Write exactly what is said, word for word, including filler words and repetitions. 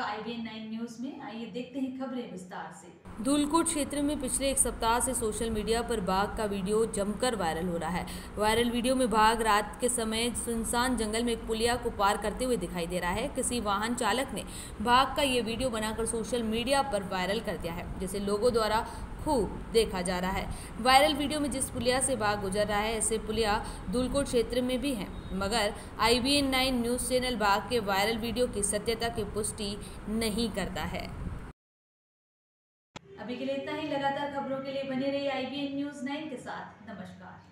आई B N nine news में। आइए देखते हैं खबरें विस्तार से। धूलकोट क्षेत्र में पिछले एक सप्ताह से सोशल मीडिया पर बाघ का वीडियो जमकर वायरल हो रहा है। वायरल वीडियो में बाघ रात के समय सुनसान जंगल में एक पुलिया को पार करते हुए दिखाई दे रहा है। किसी वाहन चालक ने बाघ का ये वीडियो बनाकर सोशल मीडिया पर वायरल कर दिया है, जिसे लोगों द्वारा खूब देखा जा रहा है। वायरल वीडियो में जिस पुलिया से बाघ गुजर रहा है, ऐसे पुलिया धूलकोट क्षेत्र में भी हैं, मगर I B N nine news channel बाघ के वायरल वीडियो की सत्यता की पुष्टि नहीं करता है। अभी के लिए इतना ही। लगातार खबरों के लिए बने रहिए I B N news nine के साथ। नमस्कार।